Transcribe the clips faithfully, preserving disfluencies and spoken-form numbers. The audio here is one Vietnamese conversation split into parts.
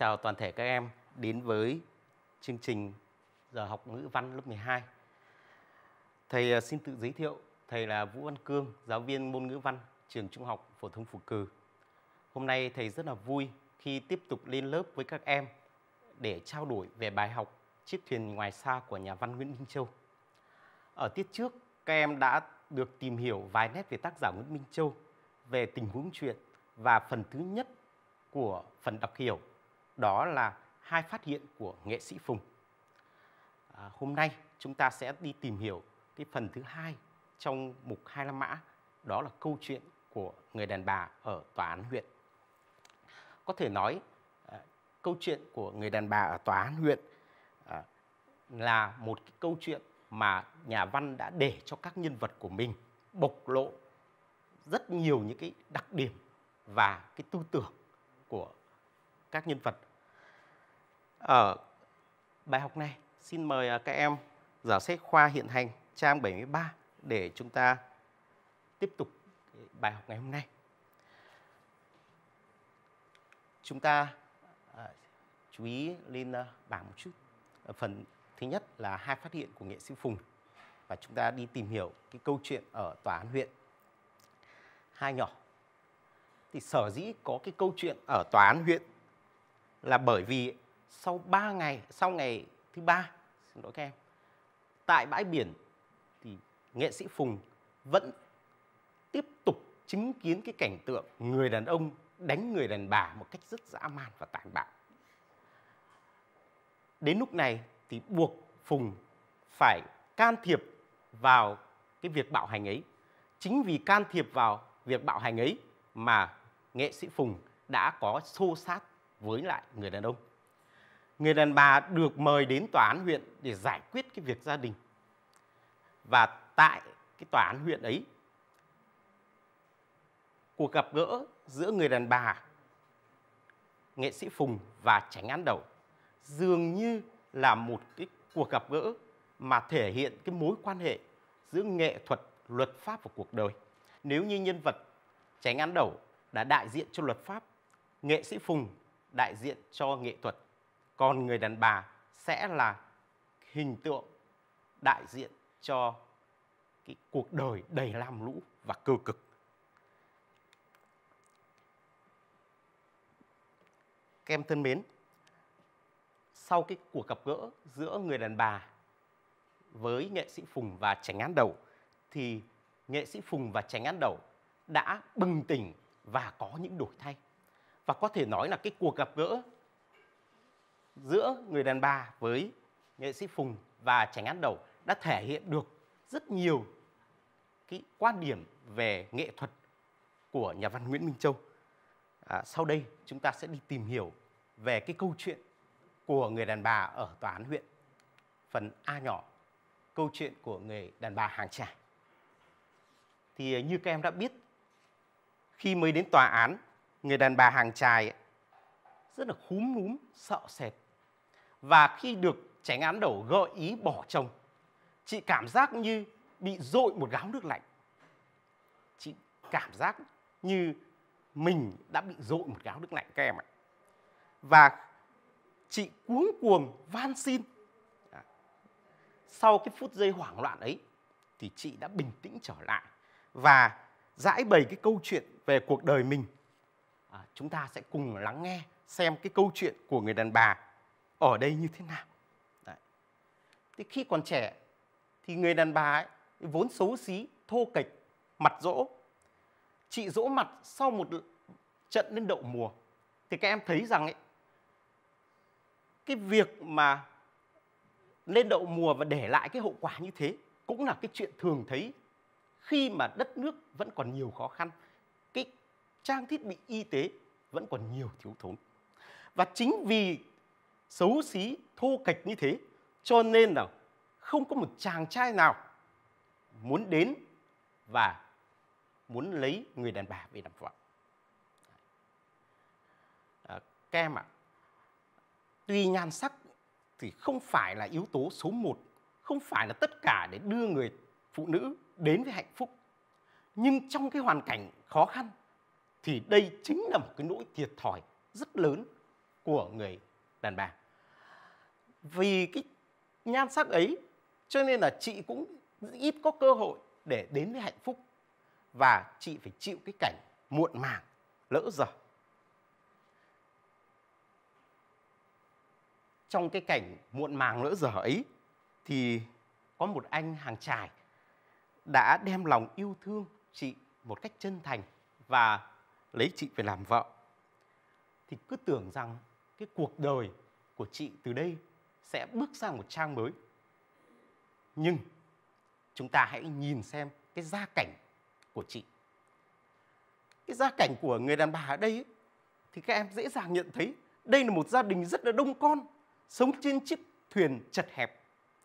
chào toàn thể các em đến với chương trình giờ học ngữ văn lớp mười hai. Thầy xin tự giới thiệu, thầy là Vũ Văn Cương, giáo viên môn ngữ văn trường Trung học phổ thông Phù Cử. Hôm nay thầy rất là vui khi tiếp tục lên lớp với các em để trao đổi về bài học Chiếc thuyền ngoài xa của nhà văn Nguyễn Minh Châu. Ở tiết trước, các em đã được tìm hiểu vài nét về tác giả Nguyễn Minh Châu, về tình huống truyện và phần thứ nhất của phần đọc hiểu, đó là hai phát hiện của nghệ sĩ Phùng. À, hôm nay chúng ta sẽ đi tìm hiểu cái phần thứ hai trong mục Hai La Mã, đó là câu chuyện của người đàn bà ở tòa án huyện. Có thể nói à, câu chuyện của người đàn bà ở tòa án huyện à, là một cái câu chuyện mà nhà văn đã để cho các nhân vật của mình bộc lộ rất nhiều những cái đặc điểm và cái tư tưởng của các nhân vật. Ở bài học này, xin mời các em giở sách khoa hiện hành trang bảy mươi ba để chúng ta tiếp tục bài học ngày hôm nay. Chúng ta à, chú ý lên bảng một chút. Ở phần thứ nhất là hai phát hiện của nghệ sĩ Phùng, và chúng ta đi tìm hiểu cái câu chuyện ở tòa án huyện. Hai nhỏ. Thì sở dĩ có cái câu chuyện ở tòa án huyện là bởi vì sau ba ngày, sau ngày thứ ba, xin lỗi các em, tại bãi biển thì nghệ sĩ Phùng vẫn tiếp tục chứng kiến cái cảnh tượng người đàn ông đánh người đàn bà một cách rất dã man và tàn bạo. Đến lúc này thì buộc Phùng phải can thiệp vào cái việc bạo hành ấy. Chính vì can thiệp vào việc bạo hành ấy mà nghệ sĩ Phùng đã có xô xát với lại người đàn ông. Người đàn bà được mời đến tòa án huyện để giải quyết cái việc gia đình. Và tại cái tòa án huyện ấy, cuộc gặp gỡ giữa người đàn bà, nghệ sĩ Phùng và chánh án Đẩu dường như là một cái cuộc gặp gỡ mà thể hiện cái mối quan hệ giữa nghệ thuật, luật pháp và cuộc đời. Nếu như nhân vật chánh án Đẩu đã đại diện cho luật pháp, nghệ sĩ Phùng đại diện cho nghệ thuật, còn người đàn bà sẽ là hình tượng đại diện cho cái cuộc đời đầy lam lũ và cơ cực. Các em thân mến, sau cái cuộc gặp gỡ giữa người đàn bà với nghệ sĩ Phùng và chánh án Đẩu thì nghệ sĩ Phùng và chánh án Đẩu đã bừng tỉnh và có những đổi thay. Và có thể nói là cái cuộc gặp gỡ giữa người đàn bà với nghệ sĩ Phùng và chánh án Đẩu đã thể hiện được rất nhiều cái quan điểm về nghệ thuật của nhà văn Nguyễn Minh Châu. À, sau đây chúng ta sẽ đi tìm hiểu về cái câu chuyện của người đàn bà ở tòa án huyện. Phần A nhỏ, câu chuyện của người đàn bà hàng trải. Thì như các em đã biết, khi mới đến tòa án, người đàn bà hàng trải rất là khúm núm, sợ sệt. Và khi được chánh án Đẩu gợi ý bỏ chồng, chị cảm giác như bị dội một gáo nước lạnh. Chị cảm giác như mình đã bị dội một gáo nước lạnh các em ạ. Và chị cuống cuồng van xin. Sau cái phút giây hoảng loạn ấy thì chị đã bình tĩnh trở lại và giải bày cái câu chuyện về cuộc đời mình. À, chúng ta sẽ cùng lắng nghe xem cái câu chuyện của người đàn bà ở đây như thế nào. Đấy. Thì khi còn trẻ thì người đàn bà ấy vốn xấu xí, thô kệch, mặt dỗ. Chị dỗ mặt sau một trận lên đậu mùa thì các em thấy rằng ấy, cái việc mà lên đậu mùa và để lại cái hậu quả như thế cũng là cái chuyện thường thấy khi mà đất nước vẫn còn nhiều khó khăn, cái trang thiết bị y tế vẫn còn nhiều thiếu thốn. Và chính vì xấu xí, thô kệch như thế cho nên là không có một chàng trai nào muốn đến và muốn lấy người đàn bà về làm vợ. À, các em ạ, tuy nhan sắc thì không phải là yếu tố số một, không phải là tất cả để đưa người phụ nữ đến với hạnh phúc. Nhưng trong cái hoàn cảnh khó khăn thì đây chính là một cái nỗi thiệt thòi rất lớn của người đàn bà. Vì cái nhan sắc ấy cho nên là chị cũng ít có cơ hội để đến với hạnh phúc, và chị phải chịu cái cảnh muộn màng, lỡ dở. Trong cái cảnh muộn màng lỡ dở ấy thì có một anh hàng chài đã đem lòng yêu thương chị một cách chân thành và lấy chị về làm vợ. Thì cứ tưởng rằng cái cuộc đời của chị từ đây sẽ bước sang một trang mới. Nhưng chúng ta hãy nhìn xem cái gia cảnh của chị. Cái gia cảnh của người đàn bà ở đây ấy, thì các em dễ dàng nhận thấy đây là một gia đình rất là đông con, sống trên chiếc thuyền chật hẹp.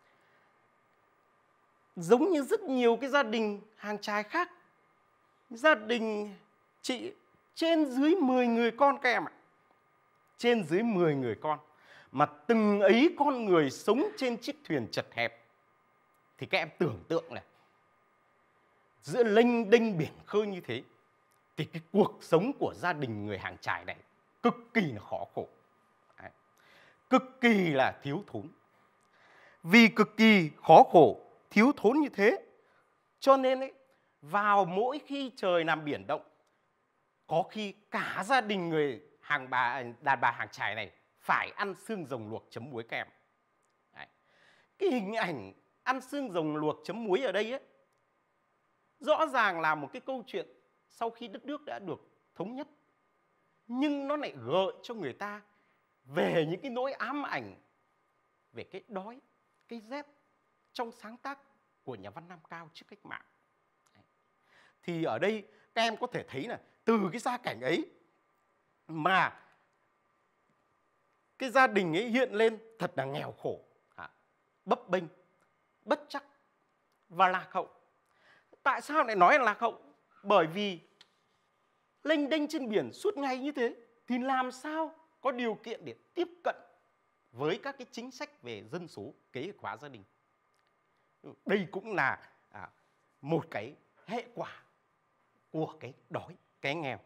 Giống như rất nhiều cái gia đình hàng chài khác, gia đình chị trên dưới mười người con các em ạ. Trên dưới mười người con. Mà từng ấy con người sống trên chiếc thuyền chật hẹp. Thì các em tưởng tượng này, giữa lênh đênh biển khơi như thế, thì cái cuộc sống của gia đình người hàng chài này cực kỳ là khó khổ. Đấy. Cực kỳ là thiếu thốn. Vì cực kỳ khó khổ, thiếu thốn như thế, cho nên ấy, vào mỗi khi trời nằm biển động, có khi cả gia đình người hàng bà đàn bà hàng chài này phải ăn xương rồng luộc chấm muối các em. Đấy. Cái hình ảnh ăn xương rồng luộc chấm muối ở đây ấy, rõ ràng là một cái câu chuyện sau khi đất nước đã được thống nhất, nhưng nó lại gợi cho người ta về những cái nỗi ám ảnh về cái đói, cái rét trong sáng tác của nhà văn Nam Cao trước cách mạng. Đấy. Thì ở đây các em có thể thấy là từ cái gia cảnh ấy mà cái gia đình ấy hiện lên thật là nghèo khổ, bấp bênh, bất trắc và lạc hậu. Tại sao lại nói là lạc hậu? Bởi vì lênh đênh trên biển suốt ngày như thế thì làm sao có điều kiện để tiếp cận với các cái chính sách về dân số, kế hoạch hóa gia đình. Đây cũng là à, một cái hệ quả của cái đói, cái nghèo.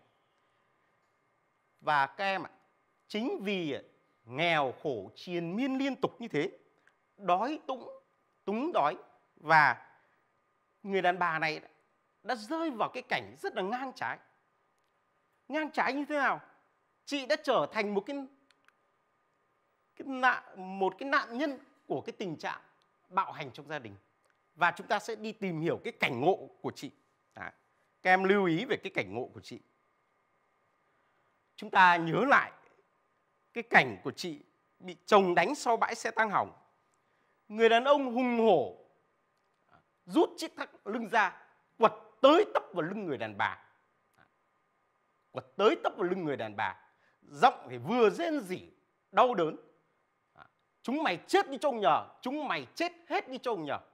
Và các em ạ, chính vì nghèo khổ triền miên liên tục như thế, đói túng, túng đói, và người đàn bà này đã rơi vào cái cảnh rất là ngang trái. Ngang trái như thế nào? Chị đã trở thành một cái, cái nạn, một cái nạn nhân của cái tình trạng bạo hành trong gia đình. Và chúng ta sẽ đi tìm hiểu cái cảnh ngộ của chị. Đấy. Các em lưu ý về cái cảnh ngộ của chị. Chúng ta nhớ lại cái cảnh của chị bị chồng đánh sau bãi xe tăng hỏng. Người đàn ông hùng hổ rút chiếc thắt lưng ra, quật tới tấp vào lưng người đàn bà. Quật tới tấp vào lưng người đàn bà. Giọng thì vừa rên rỉ, đau đớn. Chúng mày chết đi cho ông nhờ, chúng mày chết hết đi cho ông nhờ.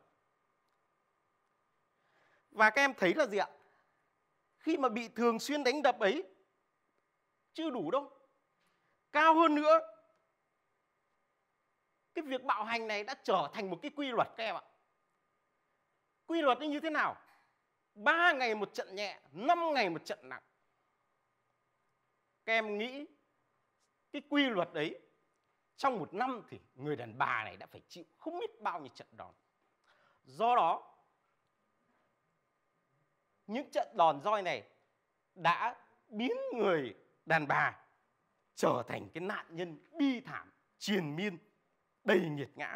Và các em thấy là gì ạ? Khi mà bị thường xuyên đánh đập ấy, chưa đủ đâu. Cao hơn nữa, cái việc bạo hành này đã trở thành một cái quy luật các em ạ. Quy luật như thế nào? Ba ngày một trận nhẹ, năm ngày một trận nặng. Các em nghĩ cái quy luật ấy, trong một năm thì người đàn bà này đã phải chịu không biết bao nhiêu trận đòn. Do đó, những trận đòn roi này đã biến người đàn bà trở thành cái nạn nhân bi thảm, triền miên, đầy nghiệt ngã.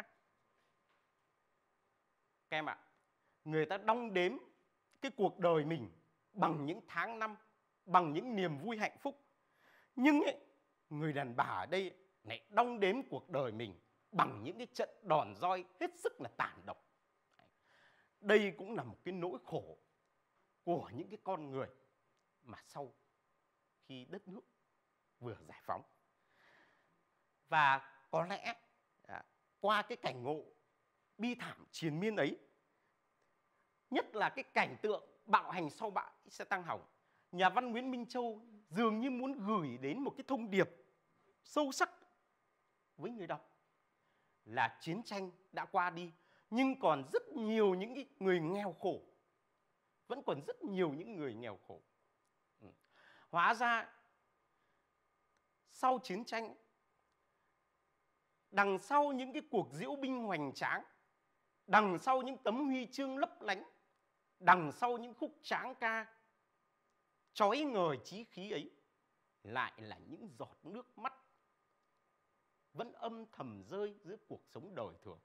Các em ạ, người ta đong đếm cái cuộc đời mình bằng những tháng năm, bằng những niềm vui hạnh phúc. Nhưng ấy, người đàn bà ở đây lại đong đếm cuộc đời mình bằng những cái trận đòn roi hết sức là tàn độc. Đây cũng là một cái nỗi khổ của những cái con người mà sau khi đất nước vừa giải phóng. Và có lẽ à, qua cái cảnh ngộ bi thảm triền miên ấy, nhất là cái cảnh tượng bạo hành sau bãi xe tăng hỏng, nhà văn Nguyễn Minh Châu dường như muốn gửi đến một cái thông điệp sâu sắc với người đọc là chiến tranh đã qua đi, nhưng còn rất nhiều những người nghèo khổ, vẫn còn rất nhiều những người nghèo khổ. Ừ. Hóa ra sau chiến tranh đằng sau những cái cuộc diễu binh hoành tráng, đằng sau những tấm huy chương lấp lánh, đằng sau những khúc tráng ca chói ngời chí khí ấy, lại là những giọt nước mắt vẫn âm thầm rơi giữa cuộc sống đời thường.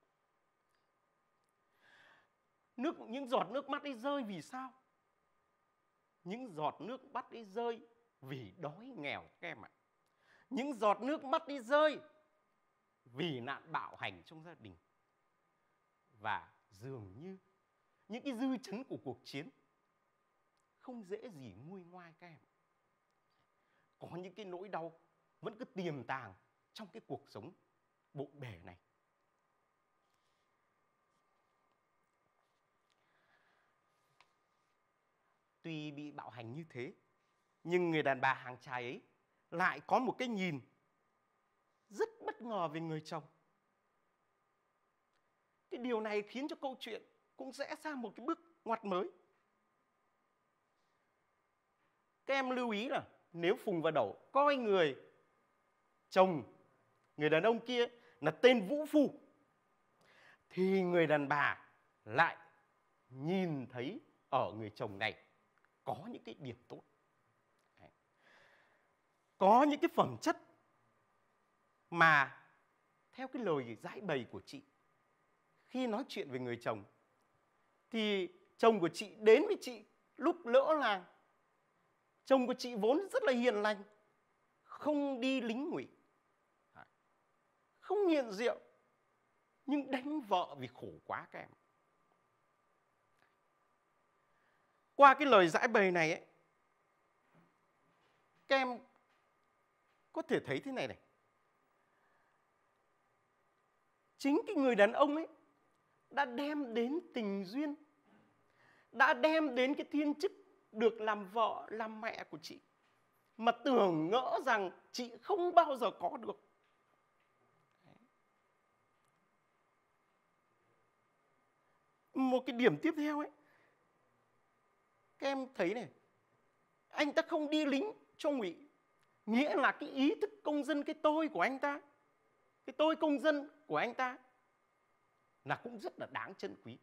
Nước, những giọt nước mắt ấy rơi vì sao? Những giọt nước mắt ấy rơi vì đói nghèo các em ạ. Những giọt nước mắt ấy rơi vì nạn bạo hành trong gia đình. Và dường như những cái dư chấn của cuộc chiến không dễ gì nguôi ngoai các em. Có những cái nỗi đau vẫn cứ tiềm tàng trong cái cuộc sống bộn bề này. Tuy bị bạo hành như thế, nhưng người đàn bà hàng chài ấy lại có một cái nhìn rất bất ngờ về người chồng. Cái điều này khiến cho câu chuyện cũng rẽ sang một cái bước ngoặt mới. Các em lưu ý là nếu Phùng và Đẩu coi người chồng, người đàn ông kia là tên vũ phu, thì người đàn bà lại nhìn thấy ở người chồng này có những cái điểm tốt. Đấy. Có những cái phẩm chất mà theo cái lời giải bày của chị, khi nói chuyện về người chồng, thì chồng của chị đến với chị lúc lỡ làng. Chồng của chị vốn rất là hiền lành, không đi lính ngụy, không nghiện rượu, nhưng đánh vợ vì khổ quá các em. Qua cái lời giải bày này ấy, các em có thể thấy thế này này. Chính cái người đàn ông ấy đã đem đến tình duyên, đã đem đến cái thiên chức được làm vợ, làm mẹ của chị, mà tưởng ngỡ rằng chị không bao giờ có được. Một cái điểm tiếp theo ấy, các em thấy này, anh ta không đi lính cho ngụy, nghĩa là cái ý thức công dân, cái tôi của anh ta, cái tôi công dân của anh ta là cũng rất là đáng trân quý.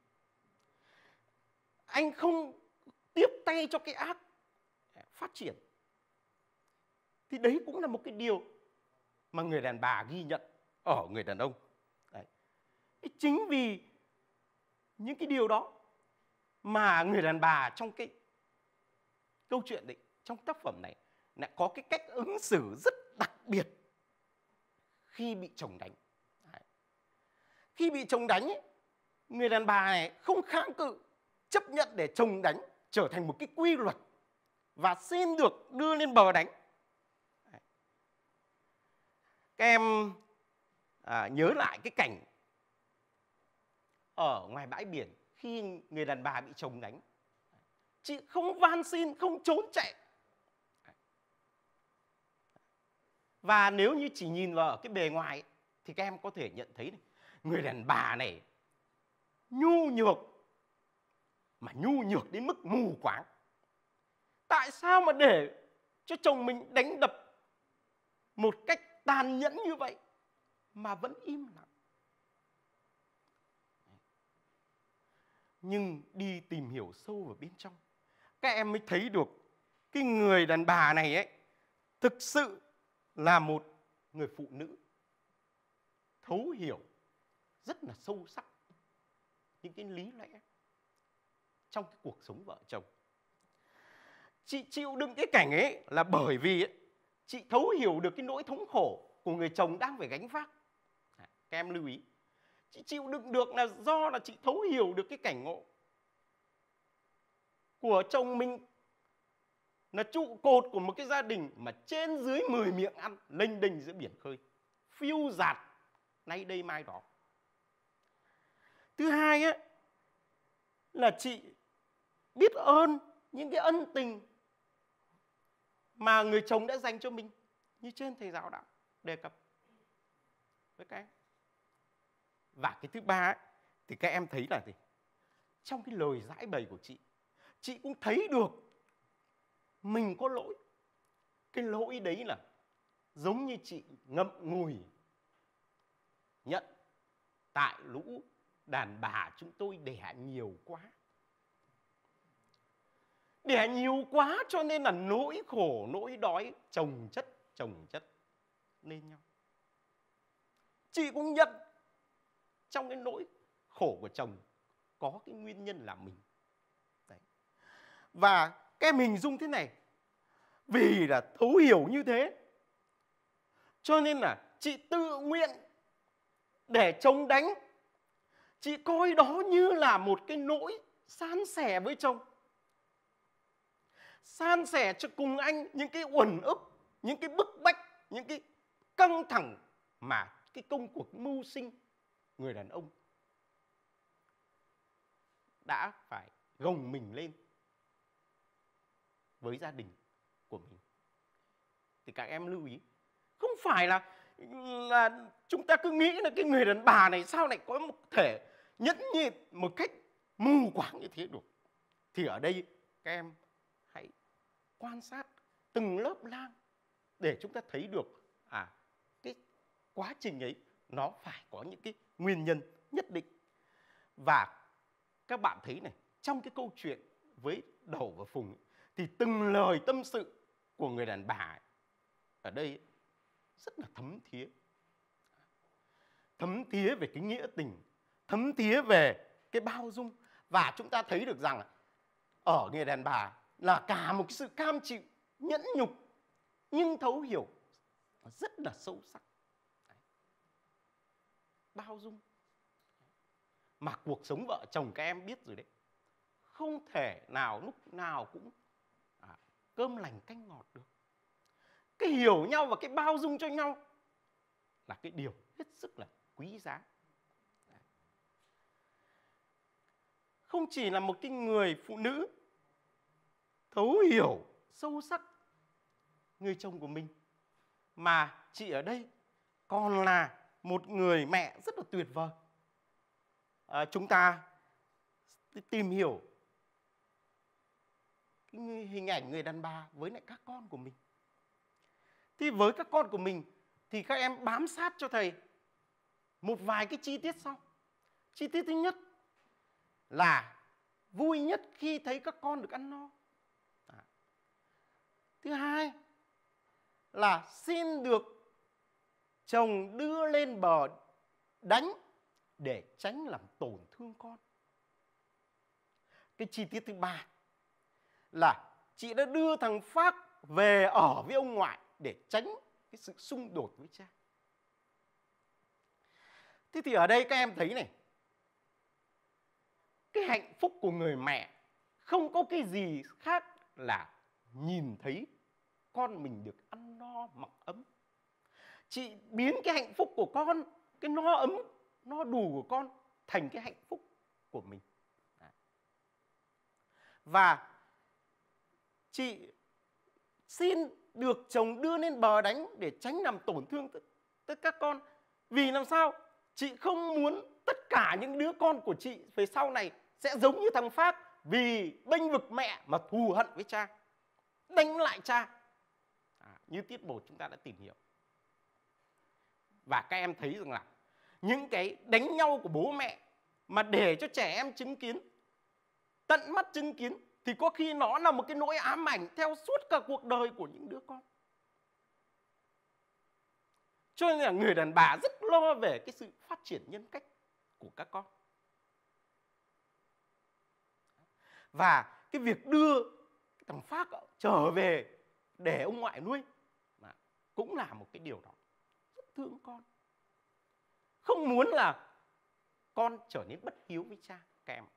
Anh không tiếp tay cho cái ác phát triển, thì đấy cũng là một cái điều mà người đàn bà ghi nhận ở người đàn ông. Đấy. Chính vì những cái điều đó mà người đàn bà trong cái câu chuyện đấy, trong tác phẩm này lại có cái cách ứng xử rất đặc biệt khi bị chồng đánh. Đấy. Khi bị chồng đánh ấy, người đàn bà này không kháng cự, chấp nhận để chồng đánh trở thành một cái quy luật và xin được đưa lên bờ đánh. Đấy. Các em à, nhớ lại cái cảnh ở ngoài bãi biển khi người đàn bà bị chồng đánh. Chị không van xin, không trốn chạy. Và nếu như chỉ nhìn vào cái bề ngoài ấy, thì các em có thể nhận thấy này, người đàn bà này nhu nhược, mà nhu nhược đến mức mù quáng. Tại sao mà để cho chồng mình đánh đập một cách tàn nhẫn như vậy mà vẫn im lặng? Nhưng đi tìm hiểu sâu vào bên trong, các em mới thấy được cái người đàn bà này ấy thực sự là một người phụ nữ thấu hiểu rất là sâu sắc những cái lý lẽ trong cái cuộc sống vợ chồng. Chị chịu đựng cái cảnh ấy là bởi vì ấy, chị thấu hiểu được cái nỗi thống khổ của người chồng đang phải gánh vác. À, các em lưu ý, chị chịu đựng được là do là chị thấu hiểu được cái cảnh ngộ của chồng mình là trụ cột của một cái gia đình mà trên dưới mười miệng ăn, lênh đênh giữa biển khơi, phiêu dạt nay đây mai đó. Thứ hai ấy, là chị biết ơn những cái ân tình mà người chồng đã dành cho mình, như trên thầy giáo đã đề cập với các em. Và cái thứ ba ấy, thì các em thấy là gì? Trong cái lời giải bày của chị, chị cũng thấy được mình có lỗi. Cái lỗi đấy là giống như chị ngậm ngùi nhận tại lũ đàn bà chúng tôi đẻ nhiều quá. Đẻ nhiều quá cho nên là nỗi khổ, nỗi đói chồng chất, chồng chất lên nhau. Chị cũng nhận trong cái nỗi khổ của chồng có cái nguyên nhân là mình. Đấy. Và cái mình dung thế này, vì là thấu hiểu như thế cho nên là chị tự nguyện để chồng đánh. Chị coi đó như là một cái nỗi san sẻ với chồng, san sẻ cho cùng anh những cái uẩn ức, những cái bức bách, những cái căng thẳng mà cái công cuộc mưu sinh người đàn ông đã phải gồng mình lên với gia đình của mình. Thì các em lưu ý, không phải là là chúng ta cứ nghĩ là cái người đàn bà này sao lại có một thể nhẫn nhịn một cách mù quáng như thế được. Thì ở đây các em hãy quan sát từng lớp lang để chúng ta thấy được à cái quá trình ấy nó phải có những cái nguyên nhân nhất định. Và các bạn thấy này, trong cái câu chuyện với Đẩu và Phùng ấy, thì từng lời tâm sự của người đàn bà ấy, ở đây ấy, rất là thấm thía. Thấm thía về cái nghĩa tình, thấm thía về cái bao dung. Và chúng ta thấy được rằng ở người đàn bà là cả một cái sự cam chịu, nhẫn nhục nhưng thấu hiểu rất là sâu sắc. Bao dung. Mà cuộc sống vợ chồng các em biết rồi đấy, không thể nào lúc nào cũng à, cơm lành canh ngọt được. Cái hiểu nhau và cái bao dung cho nhau là cái điều hết sức là quý giá. Không chỉ là một cái người phụ nữ thấu hiểu sâu sắc người chồng của mình, mà chị ở đây còn là một người mẹ rất là tuyệt vời. À, chúng ta tìm hiểu cái hình ảnh người đàn bà với lại các con của mình. Thì với các con của mình thì các em bám sát cho thầy một vài cái chi tiết sau. Chi tiết thứ nhất là vui nhất khi thấy các con được ăn no. À. Thứ hai là xin được chồng đưa lên bờ đánh để tránh làm tổn thương con. Cái chi tiết thứ ba là chị đã đưa thằng Phác về ở với ông ngoại để tránh cái sự xung đột với cha. Thế thì ở đây các em thấy này, cái hạnh phúc của người mẹ không có cái gì khác là nhìn thấy con mình được ăn no mặc ấm. Chị biến cái hạnh phúc của con, cái no ấm, no đủ của con thành cái hạnh phúc của mình. Và chị xin được chồng đưa lên bờ đánh để tránh làm tổn thương tất các con. Vì làm sao? Chị không muốn tất cả những đứa con của chị về sau này sẽ giống như thằng Phác, vì bênh vực mẹ mà thù hận với cha, đánh lại cha. À, như tiết một chúng ta đã tìm hiểu. Và các em thấy rằng là những cái đánh nhau của bố mẹ mà để cho trẻ em chứng kiến, tận mắt chứng kiến, thì có khi nó là một cái nỗi ám ảnh theo suốt cả cuộc đời của những đứa con. Cho nên là người đàn bà rất lo về cái sự phát triển nhân cách của các con. Và cái việc đưa thằng Phác trở về để ông ngoại nuôi mà cũng là một cái điều đó rất thương con. Không muốn là con trở nên bất hiếu với cha các em.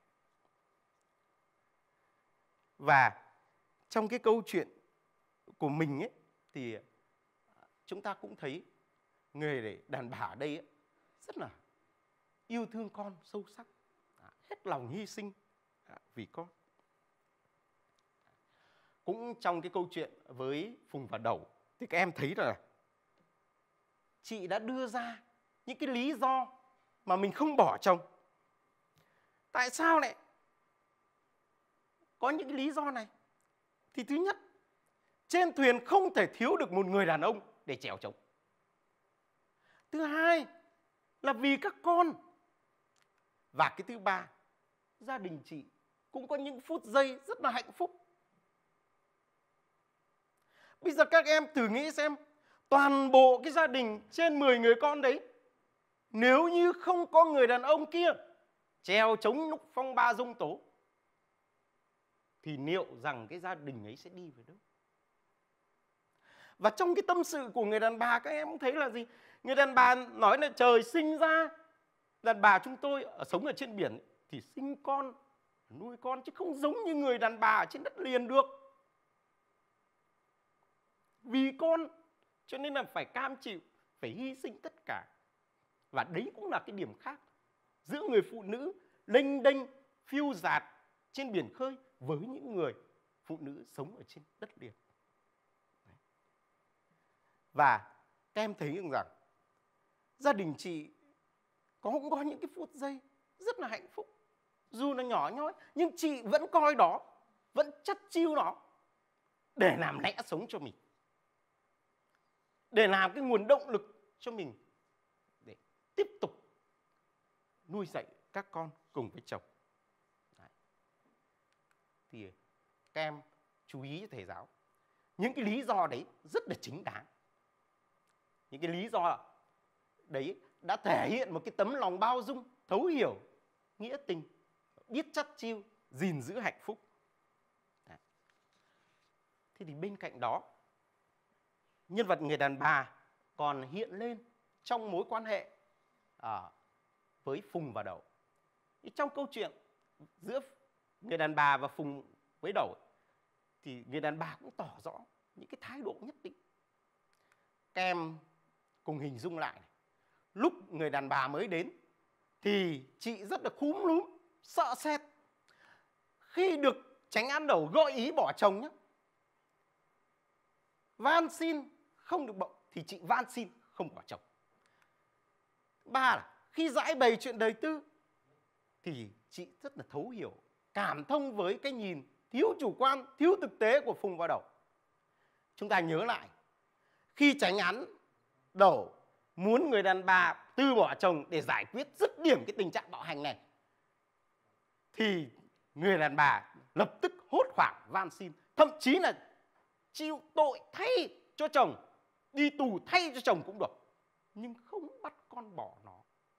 Và trong cái câu chuyện của mình ấy, thì chúng ta cũng thấy người đàn bà ở đây ấy, rất là yêu thương con sâu sắc, hết lòng hy sinh vì con. Cũng trong cái câu chuyện với Phùng và Đẩu thì các em thấy là chị đã đưa ra những cái lý do mà mình không bỏ chồng. Tại sao lại có những cái lý do này? Thì thứ nhất, trên thuyền không thể thiếu được một người đàn ông để chèo chống. Thứ hai là vì các con. Và cái thứ ba, gia đình chị cũng có những phút giây rất là hạnh phúc. Bây giờ các em thử nghĩ xem, toàn bộ cái gia đình trên mười người con đấy, nếu như không có người đàn ông kia treo chống lúc phong ba giông tố, thì liệu rằng cái gia đình ấy sẽ đi về đâu? Và trong cái tâm sự của người đàn bà, các em cũng thấy là gì? Người đàn bà nói là trời sinh ra, đàn bà chúng tôi ở sống ở trên biển thì sinh con, nuôi con, chứ không giống như người đàn bà ở trên đất liền được. Vì con cho nên là phải cam chịu, phải hy sinh tất cả. Và đấy cũng là cái điểm khác giữa người phụ nữ lênh đênh phiêu dạt trên biển khơi với những người phụ nữ sống ở trên đất liền. Và các em thấy rằng gia đình chị có cũng có những cái phút giây rất là hạnh phúc. Dù là nhỏ nhoi nhưng chị vẫn coi đó, vẫn chất chiêu nó để làm lẽ sống cho mình, để làm cái nguồn động lực cho mình để tiếp tục nuôi dạy các con cùng với chồng. Đấy. Thì các em chú ý cho thầy giáo, những cái lý do đấy rất là chính đáng. Những cái lý do đấy đã thể hiện một cái tấm lòng bao dung, thấu hiểu, nghĩa tình, biết chắt chiu, gìn giữ hạnh phúc. Đấy. Thế thì bên cạnh đó, nhân vật người đàn bà còn hiện lên trong mối quan hệ à, với Phùng và Đẩu. Trong câu chuyện giữa người đàn bà và Phùng với Đẩu thì người đàn bà cũng tỏ rõ những cái thái độ nhất định. Các em cùng hình dung lại này. Lúc người đàn bà mới đến thì chị rất là khúm núm, sợ sệt. Khi được Chánh Án Đẩu gợi ý bỏ chồng nhé, van xin không được bộng thì chị van xin không bỏ chồng. Ba là khi giải bày chuyện đời tư thì chị rất là thấu hiểu, cảm thông với cái nhìn thiếu chủ quan, thiếu thực tế của Phùng và Đẩu. Chúng ta nhớ lại, khi Chánh Án Đẩu muốn người đàn bà từ bỏ chồng để giải quyết dứt điểm cái tình trạng bạo hành này, thì người đàn bà lập tức hốt hoảng van xin, thậm chí là chịu tội thay cho chồng, đi tù thay cho chồng cũng được, nhưng không bắt con bỏ nó.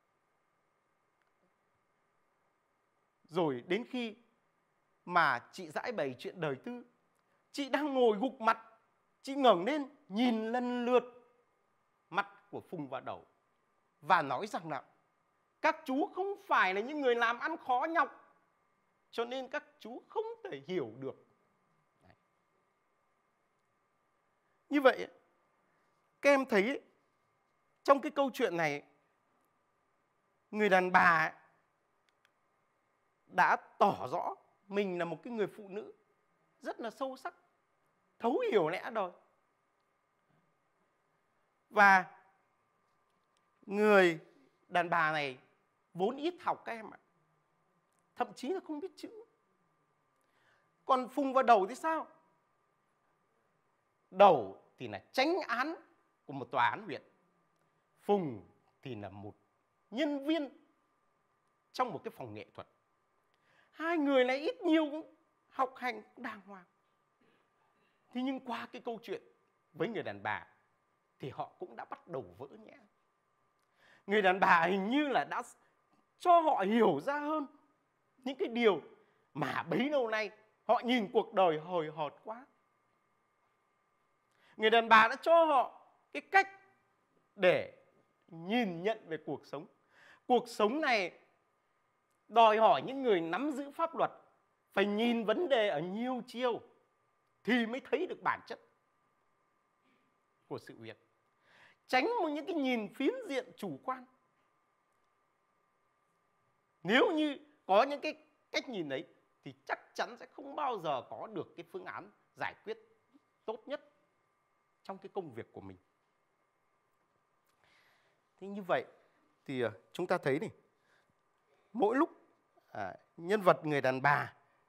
Rồi đến khi mà chị giải bày chuyện đời tư, chị đang ngồi gục mặt, chị ngẩng lên nhìn lần lượt mặt của Phùng và Đẩu và nói rằng là các chú không phải là những người làm ăn khó nhọc, cho nên các chú không thể hiểu được. Đấy. Như vậy các em thấy trong cái câu chuyện này, người đàn bà đã tỏ rõ mình là một cái người phụ nữ rất là sâu sắc, thấu hiểu lẽ đời. Và người đàn bà này vốn ít học các em ạ, thậm chí là không biết chữ. Còn Phùng và Đẩu thì sao? Đẩu thì là chánh án của một tòa án huyện, Phùng thì là một nhân viên trong một cái phòng nghệ thuật. Hai người này ít nhiều cũng học hành đàng hoàng. Thế nhưng qua cái câu chuyện với người đàn bà thì họ cũng đã bắt đầu vỡ nhẽ. Người đàn bà hình như là đã cho họ hiểu ra hơn những cái điều mà bấy lâu nay họ nhìn cuộc đời hời hợt quá. Người đàn bà đã cho họ cái cách để nhìn nhận về cuộc sống. Cuộc sống này đòi hỏi những người nắm giữ pháp luật phải nhìn vấn đề ở nhiều chiều thì mới thấy được bản chất của sự việc. Tránh một những cái nhìn phiến diện chủ quan. Nếu như có những cái cách nhìn đấy thì chắc chắn sẽ không bao giờ có được cái phương án giải quyết tốt nhất trong cái công việc của mình. Thế như vậy thì chúng ta thấy này, mỗi lúc à, nhân vật người đàn bà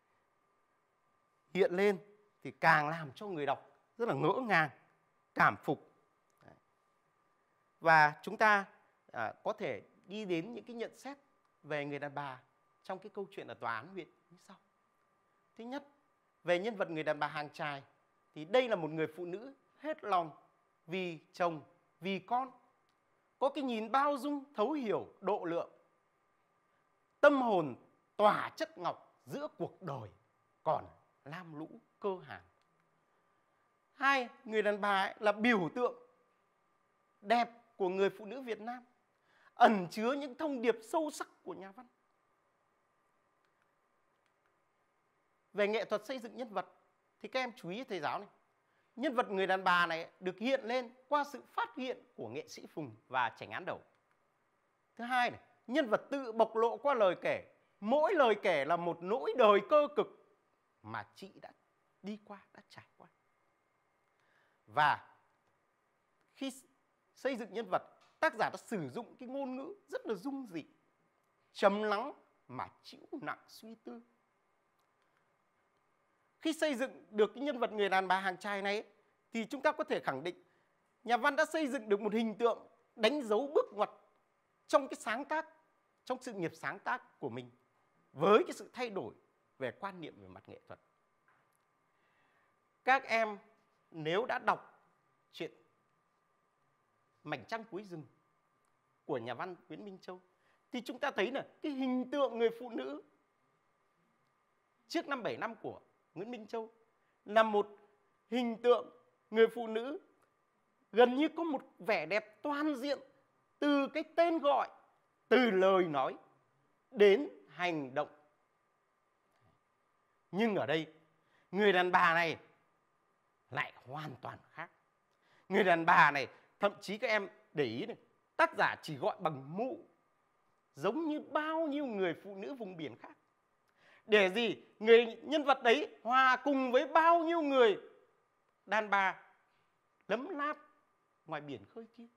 hiện lên thì càng làm cho người đọc rất là ngỡ ngàng, cảm phục. Và chúng ta à, có thể đi đến những cái nhận xét về người đàn bà trong cái câu chuyện ở tòa án huyện như sau. Thứ nhất, về nhân vật người đàn bà hàng chài thì đây là một người phụ nữ hết lòng vì chồng, vì con, có cái nhìn bao dung, thấu hiểu, độ lượng, tâm hồn tỏa chất ngọc giữa cuộc đời còn lam lũ cơ hàn. Hai, người đàn bà ấy là biểu tượng đẹp của người phụ nữ Việt Nam, ẩn chứa những thông điệp sâu sắc của nhà văn. Về nghệ thuật xây dựng nhân vật thì các em chú ý thầy giáo này. Nhân vật người đàn bà này được hiện lên qua sự phát hiện của nghệ sĩ Phùng và Chánh Án Đầu. Thứ hai này, nhân vật tự bộc lộ qua lời kể. Mỗi lời kể là một nỗi đời cơ cực mà chị đã đi qua, đã trải qua. Và khi xây dựng nhân vật, tác giả đã sử dụng cái ngôn ngữ rất là dung dị, trầm lắng mà chịu nặng suy tư. Khi xây dựng được cái nhân vật người đàn bà hàng chài này thì chúng ta có thể khẳng định nhà văn đã xây dựng được một hình tượng đánh dấu bước ngoặt trong cái sáng tác, trong sự nghiệp sáng tác của mình, với cái sự thay đổi về quan niệm về mặt nghệ thuật. Các em nếu đã đọc chuyện Mảnh Trăng Cuối Rừng của nhà văn Nguyễn Minh Châu thì chúng ta thấy là cái hình tượng người phụ nữ trước năm bảy năm của Nguyễn Minh Châu là một hình tượng người phụ nữ gần như có một vẻ đẹp toàn diện, từ cái tên gọi, từ lời nói đến hành động. Nhưng ở đây người đàn bà này lại hoàn toàn khác. Người đàn bà này thậm chí các em để ý này, tác giả chỉ gọi bằng mụ, giống như bao nhiêu người phụ nữ vùng biển khác. Để gì? Người nhân vật đấy hòa cùng với bao nhiêu người đàn bà lấm láp ngoài biển khơi kia.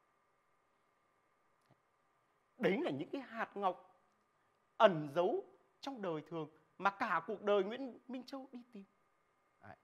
Đấy là những cái hạt ngọc ẩn giấu trong đời thường mà cả cuộc đời Nguyễn Minh Châu đi tìm. Đấy.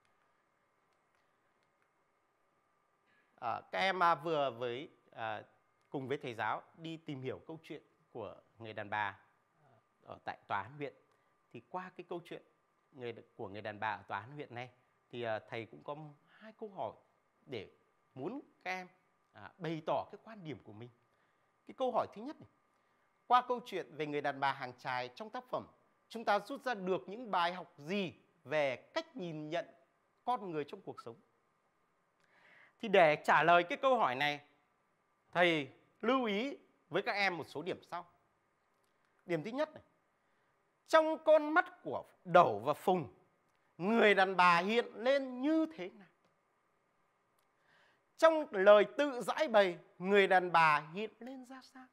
À, các em à, vừa với à, cùng với thầy giáo đi tìm hiểu câu chuyện của người đàn bà ở tại tòa án huyện. Thì qua cái câu chuyện người, của người đàn bà ở tòa án huyện này thì à, thầy cũng có hai câu hỏi để muốn các em à, bày tỏ cái quan điểm của mình. Cái câu hỏi thứ nhất này, qua câu chuyện về người đàn bà hàng chài trong tác phẩm, chúng ta rút ra được những bài học gì về cách nhìn nhận con người trong cuộc sống? Thì để trả lời cái câu hỏi này, thầy lưu ý với các em một số điểm sau. Điểm thứ nhất này, trong con mắt của Đẩu và Phùng, người đàn bà hiện lên như thế nào? Trong lời tự giải bày, người đàn bà hiện lên ra sao?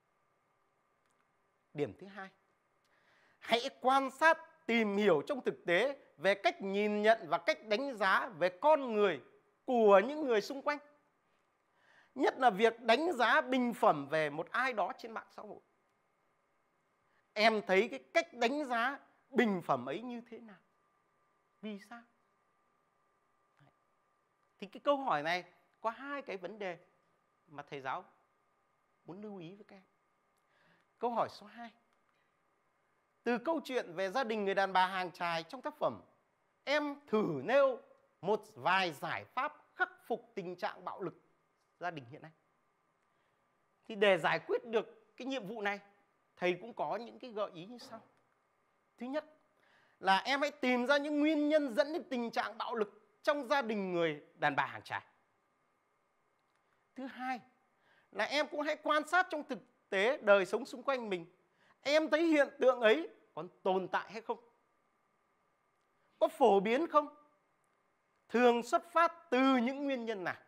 Điểm thứ hai, hãy quan sát, tìm hiểu trong thực tế về cách nhìn nhận và cách đánh giá về con người của những người xung quanh. Nhất là việc đánh giá bình phẩm về một ai đó trên mạng xã hội. Em thấy cái cách đánh giá bình phẩm ấy như thế nào? Vì sao? Thì cái câu hỏi này có hai cái vấn đề mà thầy giáo muốn lưu ý với các em. Câu hỏi số hai. Từ câu chuyện về gia đình người đàn bà hàng chài trong tác phẩm, em thử nêu một vài giải pháp khắc phục tình trạng bạo lực gia đình hiện nay. Thì để giải quyết được cái nhiệm vụ này, thầy cũng có những cái gợi ý như sau. Thứ nhất là em hãy tìm ra những nguyên nhân dẫn đến tình trạng bạo lực trong gia đình người đàn bà hàng chài. Thứ hai là em cũng hãy quan sát trong thực tế đời sống xung quanh mình. Em thấy hiện tượng ấy còn tồn tại hay không? Có phổ biến không? Thường xuất phát từ những nguyên nhân nào?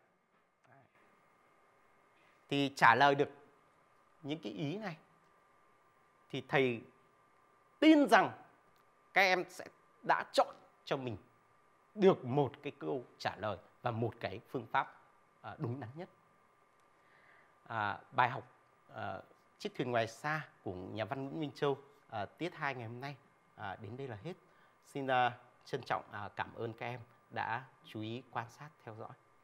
Thì trả lời được những cái ý này thì thầy tin rằng các em sẽ đã chọn cho mình được một cái câu trả lời và một cái phương pháp đúng đắn nhất. À, bài học à, Chiếc thuyền ngoài xa của nhà văn Nguyễn Minh Châu à, tiết hai ngày hôm nay à, đến đây là hết. Xin à, trân trọng à, cảm ơn các em đã chú ý quan sát theo dõi.